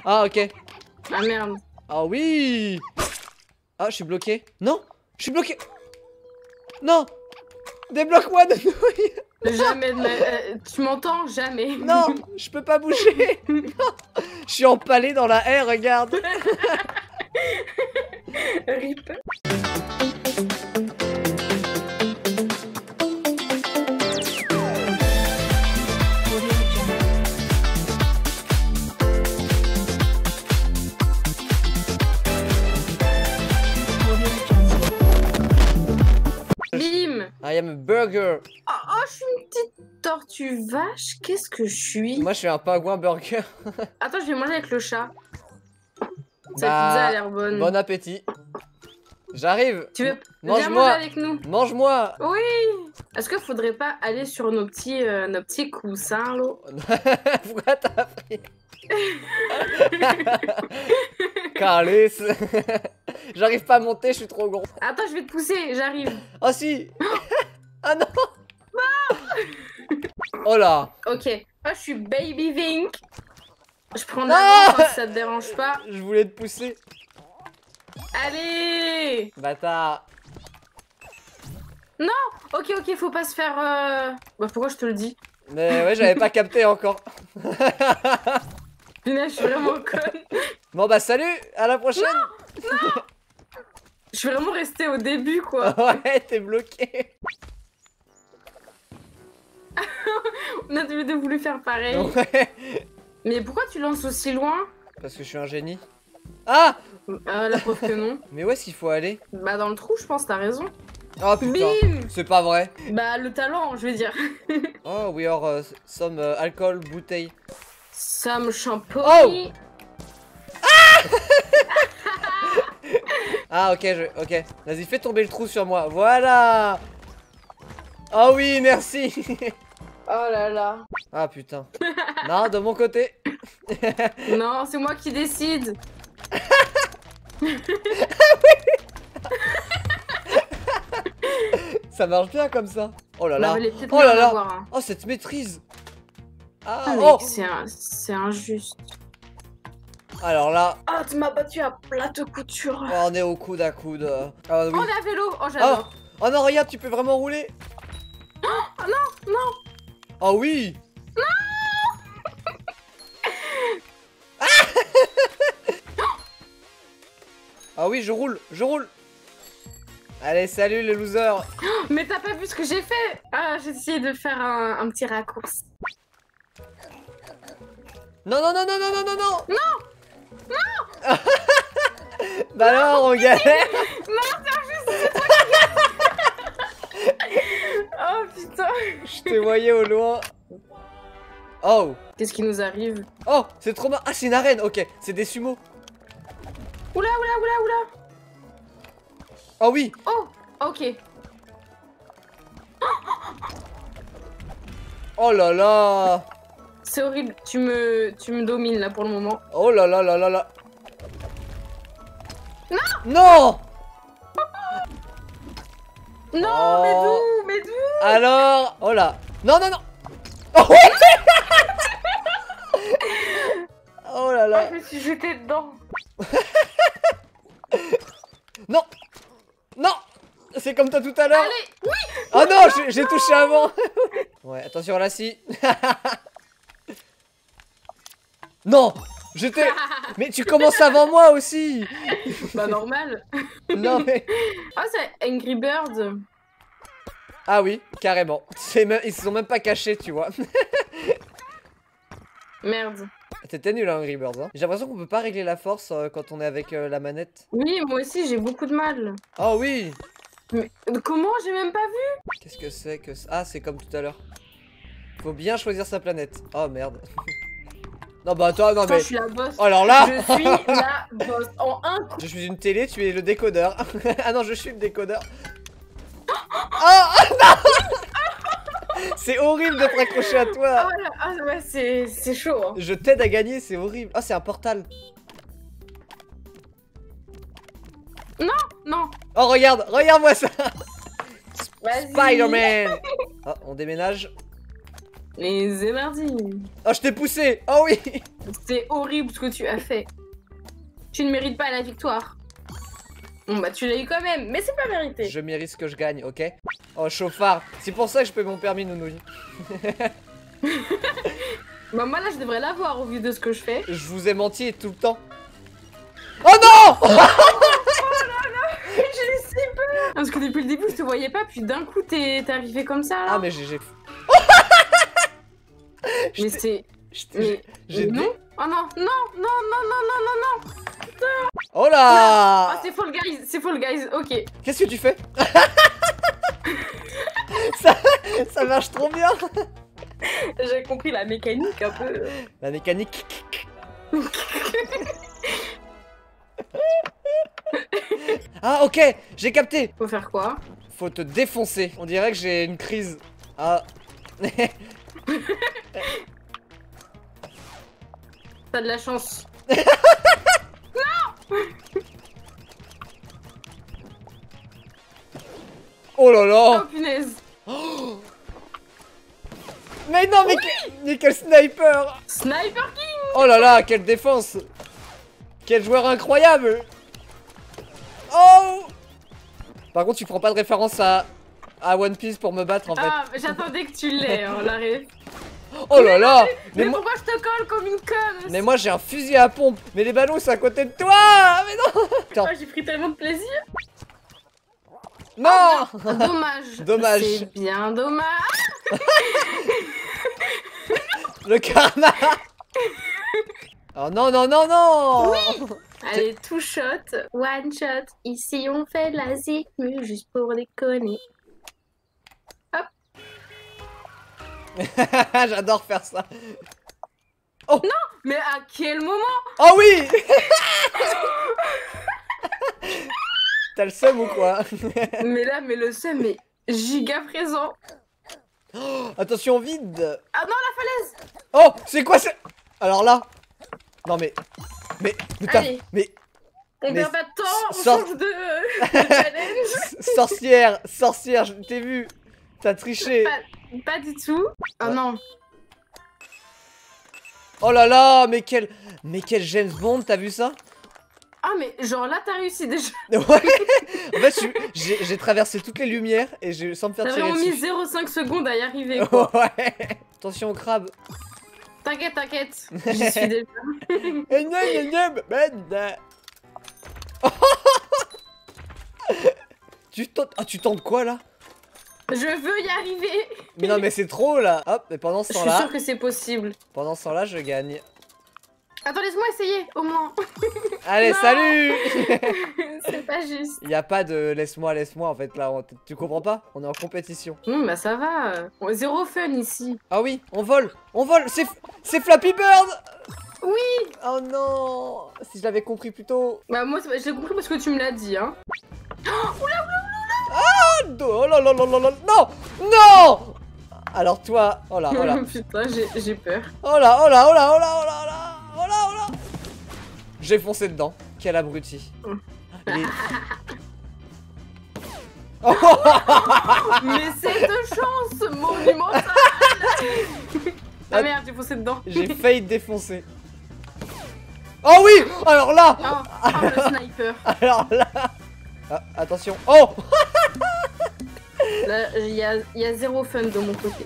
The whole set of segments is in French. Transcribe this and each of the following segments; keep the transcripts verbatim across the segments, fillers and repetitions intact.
Ah, ok. Ah merde. Ah oui. Ah, je suis bloqué. Non, je suis bloqué. Non. Débloque-moi de nouveau. Jamais de ma... euh, tu m'entends? Jamais. Non, je peux pas bouger. Non. Je suis empalé dans la haie, regarde. Rip. Bim. I am a burger. Oh, oh, je suis une petite tortue vache. Qu'est-ce que je suis? Moi, je suis un pingouin burger. Attends, je vais manger avec le chat. Cette Bah, pizza a l'air bonne. Bon appétit. J'arrive. Tu veux viens Mange-moi. manger avec nous? Mange-moi. Oui. Est-ce qu'il faudrait pas aller sur nos petits, euh, nos petits coussins, là? Pourquoi t'as pris Carlis. J'arrive pas à monter, je suis trop gros. Attends, je vais te pousser, j'arrive. Oh si. Ah non. Oh là. Ok. Moi, je suis Baby Vink. Je prends Non. d'avance si ça te dérange pas. Je voulais te pousser. Allez. Bâtard. Ok, ok, faut pas se faire... Euh... Bah, pourquoi je te le dis? Mais ouais, j'avais pas capté encore. Punaise, je suis vraiment conne. Bon bah salut, à la prochaine. Je suis vraiment restée au début, quoi. Ouais, t'es bloqué. On a tous les deux voulu faire pareil. Ouais. Mais pourquoi tu lances aussi loin? Parce que je suis un génie. Ah. euh, La preuve que non. Mais où est-ce qu'il faut aller? Bah, dans le trou, je pense, t'as raison. Oh putain. Bim. C'est pas vrai. Bah, le talent, je veux dire. Oh, we are uh, some uh, alcohol bouteille. Sam Shampoo. Oh. Ah ok, je... ok. Vas-y, fais tomber le trou sur moi. Voilà. Oh oui, merci. Oh là là. Ah putain. Non, de mon côté. Non, c'est moi qui décide. Ça marche bien comme ça. Oh là Bah, là. fallait peut-être Oh mieux là en là. avoir un. Oh, cette maîtrise. Ah, Ah, mec, oh. c'est un... c'est injuste. Alors là, Ah, tu m'as battu à plate couture. oh, on est au coude à coude. Ah oui. Oh, la vélo. Oh, Oh. j'adore. Oh non, regarde, tu peux vraiment rouler. Oh, non, non. Oh oui. Ah oui, je roule, je roule. Allez, salut les losers. Mais t'as pas vu ce que j'ai fait? Ah, j'ai essayé de faire un, un petit raccourci. Non, non, non, non, non, non, non, non. Non. Non. Bah alors, on galère. Non, c'est injuste, c'est toi qui gagne. Oh, putain. Je te voyais au loin. Oh. Qu'est-ce qui nous arrive? Oh, c'est trop marrant. Ah, c'est une arène, ok. C'est des sumos. Oula, oula, oula, oula. Oh oui. Oh, ok. Oh là là. C'est horrible, tu me, tu me domines là pour le moment. Oh là là là là là. Non. Non. Non, Oh. mais d'où? Mais d'où? Alors. Oh là. Non, non, non. Oh, oh là Oh, là. je me suis jetée dedans. Non. Non. C'est comme toi tout à l'heure. Allez, oui. Oh non, j'ai- j'ai touché avant. Ouais, attention là, si. Non. J'étais... Mais tu commences avant moi aussi. Bah normal. Non mais... Ah, c'est Angry Bird. Ah oui, carrément. C'est même... Ils se sont même pas cachés, tu vois. Merde. C'était nul, hein, Angry Birds. Hein. J'ai l'impression qu'on peut pas régler la force euh, quand on est avec euh, la manette. Oui, moi aussi, j'ai beaucoup de mal. Oh oui. Mais comment? J'ai même pas vu. Qu'est-ce que c'est que... Ah, c'est comme tout à l'heure. Faut bien choisir sa planète. Oh merde. Non bah toi, non Attends, mais... je suis la boss. Oh alors là. Je suis la boss. En un coup. Je suis une télé, tu es le décodeur. Ah non, je suis le décodeur. Oh, oh non. C'est horrible d'être accroché à toi. Oh là, ah ouais, c'est c'est chaud. Hein. Je t'aide à gagner, c'est horrible. Oh, c'est un portal. Non, non. Oh, regarde, regarde-moi ça. Vas-y. Spider-Man. Oh, on déménage. Et c'est mardi. Oh, je t'ai poussé. Oh oui. C'est horrible ce que tu as fait. Tu ne mérites pas la victoire. Bon bah tu l'as eu quand même, mais c'est pas mérité. Je mérite ce que je gagne, ok? Oh, chauffard. C'est pour ça que je paye mon permis, nounouille. Bah moi là je devrais l'avoir au vu de ce que je fais. Je vous ai menti tout le temps. Oh non. Oh là là, j'ai si peur. Parce que depuis le début je te voyais pas, puis d'un coup t'es arrivé comme ça là. Ah mais j'ai... Mais c'est... Mais... Mais non. Oh non, non, non, non, non, non, non, non. Oh là. Ah c'est Fall Guys, c'est Fall Guys, ok. Qu'est-ce que tu fais? ça, ça marche trop bien. J'ai compris la mécanique un peu. La mécanique. Ah ok, j'ai capté. Faut faire quoi? Faut te défoncer. On dirait que j'ai une crise. Ah. T'as de la chance. Non. Oh là là. Oh punaise. Oh. Mais non, mais, Oui que... mais quel sniper. Sniper King. Oh là là, quelle défense. Quel joueur incroyable. Oh. Par contre, tu prends pas de référence à, à One Piece pour me battre en fait. Ah, j'attendais que tu l'aies, hein, la ref. Oh là là. Mais, mais moi... pourquoi je te colle comme une conne? Mais moi j'ai un fusil à pompe. Mais les ballons c'est à côté de toi. Mais non. Oh, j'ai pris tellement de plaisir. Non. Oh, dommage. Dommage. C'est bien dommage. Le karma. Oh non, non, non, non. Oui. Allez, two shot, one shot. Ici, on fait de la zikmu juste pour déconner. Hop. J'adore faire ça. Oh. Non, mais à quel moment? Oh oui. T'as le seum ou quoi? Mais là, mais le seum est giga présent. Oh, attention, vide. Ah non, la falaise. Oh, c'est quoi ça? Alors là. Non mais... Mais... Mais... Allez. mais... On mais perd pas de temps, on sor... change de, de challenge. Sorcière, sorcière, je t'ai vu. T'as triché. Pas, pas du tout. Oh ouais. Non. Oh là là, mais quel... Mais quel James Bond, t'as vu ça? Ah mais genre là t'as réussi déjà. Ouais. En fait, j'ai j'ai traversé toutes les lumières et j'ai sans me faire T'as tirer vraiment dessus. mis zéro virgule cinq secondes à y arriver quoi. Ouais. Attention au crabe. T'inquiète, t'inquiète. J'y suis déjà. Tu tentes... Ah, tu tentes quoi là? Je veux y arriver. Mais non mais c'est trop là. Hop, mais pendant ce Je suis temps-là... sûre que c'est possible. Pendant ce temps-là, je gagne. Attends, laisse-moi essayer, au moins. Allez, Non. salut. C'est pas juste. Il y a pas de laisse-moi, laisse-moi en fait là. On... Tu comprends pas? On est en compétition. Non, bah ça va. On- Zéro fun ici. Ah oui, on vole, on vole. C'est c'est Flappy Bird. Oui. Oh non. Si je l'avais compris plus tôt. Bah moi, c'est- je l'ai compris parce que tu me l'as dit, hein. Oh là là là là là. Non, non. Alors toi, oh là, oh là. Putain, j'ai- j'ai peur. Oh là, oh là, oh là, oh là, oh là, oh là, oh là, oh là. J'ai foncé dedans. Quel abruti. Il est- Oh. Mais cette chance monumentale. Ah merde, j'ai foncé dedans. J'ai failli te défoncer. Oh oui. Alors là. Oh, oh, le sniper. Alors là. Ah, attention. Oh. Là, il y a, y a zéro fun de mon côté.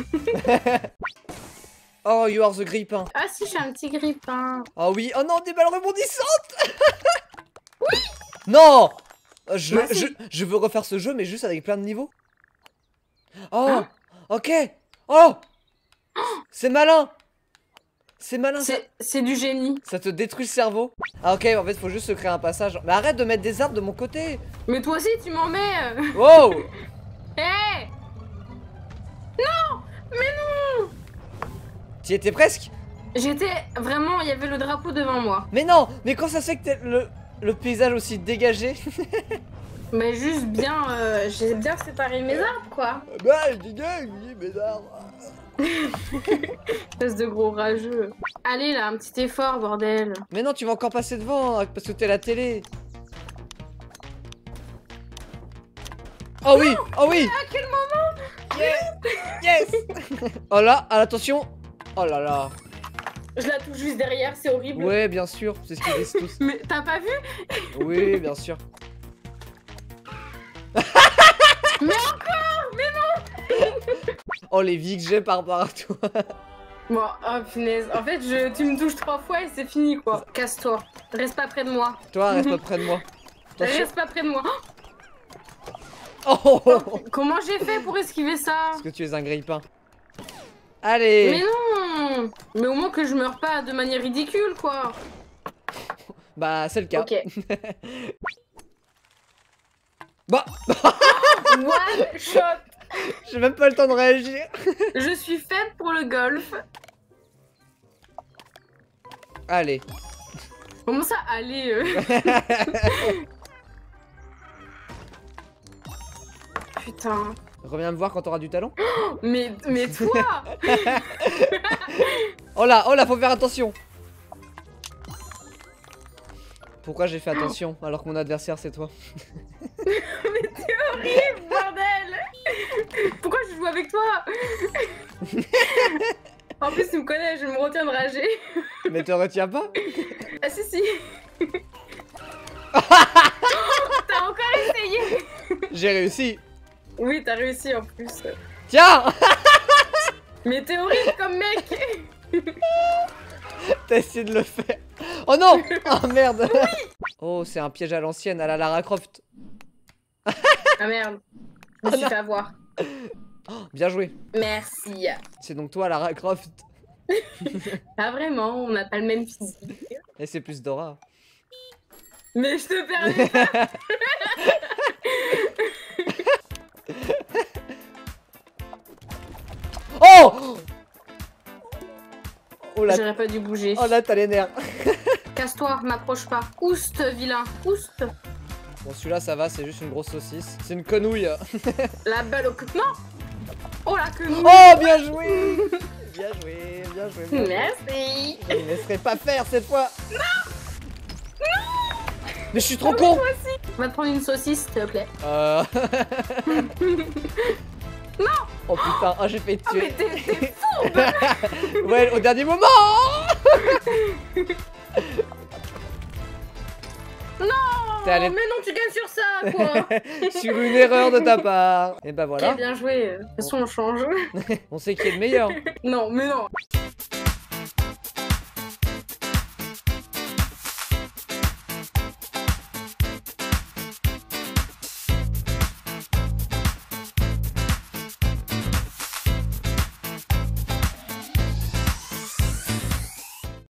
Oh, you are the grippin. Ah si, je suis un petit grippin. Oh oui. Oh non, des balles rebondissantes. Oui. Non. Je, Bah, je, si. je veux refaire ce jeu, mais juste avec plein de niveaux. Oh. Hein? Ok. Oh. C'est malin. C'est malin. Ça, C'est c'est du génie. ça te détruit le cerveau. Ah ok, en fait, faut juste se créer un passage. Mais arrête de mettre des arbres de mon côté. Mais toi aussi, tu m'en mets. euh. Wow. Hé. Non. Mais non. Tu y étais presque. J'étais vraiment, il y avait le drapeau devant moi. Mais non. Mais quand ça se fait que t'es le, le paysage aussi dégagé. Mais juste bien, euh, j'ai bien séparé mes arbres quoi. Bah, je dégage, oui, mes arbres. Espèce de gros rageux. Allez là, un petit effort bordel. Mais non, tu vas encore passer devant, parce que t'es la télé. Oh oui, oh oui. À quel moment? Yes. Oh là, ah, attention. Oh là là. Je la touche juste derrière, c'est horrible. Ouais, bien sûr, c'est ce qu'ils disent tous. Mais t'as pas vu? Oui, bien sûr. Mais encore. Mais non. Oh, les vies que j'ai par rapport à toi. Bon, oh punaise. En fait, je... tu me touches trois fois et c'est fini quoi. Casse-toi. Reste pas près de moi. Toi, reste pas près de moi. Attention. Reste pas près de moi. Oh, oh, oh. Comment j'ai fait pour esquiver ça? Parce que tu es un grille-pain. Allez. Mais non. Mais au moins que je meurs pas de manière ridicule quoi. Bah, c'est le cas. Ok. Bah. One shot. J'ai même pas le temps de réagir. Je suis faite pour le golf. Allez. Comment ça, allez euh... Putain. Reviens me voir quand t'auras du talent. Mais, mais toi. Oh là, oh là, faut faire attention. Pourquoi j'ai fait attention alors que mon adversaire c'est toi? Mais t'es horrible, bordel. Pourquoi je joue avec toi? En plus, tu me connais, je me retiens de rager. Mais te retiens pas? Ah si si. T'as encore essayé? J'ai réussi. Oui, t'as réussi en plus. Tiens. Mais t'es horrible comme mec. T'as essayé de le faire. Oh non. Oh merde. Oui. Oh, c'est un piège à l'ancienne, à la Lara Croft. Ah merde. Je me suis fait avoir. Oh, bien joué. Merci. C'est donc toi Lara Croft. Pas vraiment, on n'a pas le même physique. Et c'est plus Dora. Mais je te permets pas. Oh. Oh là. J'aurais pas dû bouger. Oh là, t'as les nerfs. Casse-toi, m'approche pas. Ouste, vilain, ouste. Bon, celui-là, ça va, c'est juste une grosse saucisse. C'est une quenouille. La balle au cou. Non. Oh la quenouille. Oh, bien joué. Bien joué, bien joué. Bien joué. Merci. Je ne laisserai pas faire cette fois. Non. Non. Mais je suis trop Oh, con. moi aussi. Va te prendre une saucisse, s'il te plaît. Euh... Non. Oh putain, oh, j'ai fait Oh, tuer. mais t'es t'es fourbe. Ouais, au dernier moment. Non. T'es allé- Mais non, tu gagnes sur ça, quoi. Sur une erreur de ta part. Et bah voilà. Ok, bien joué. De toute façon, on change. On sait qui est le meilleur. Non, mais non.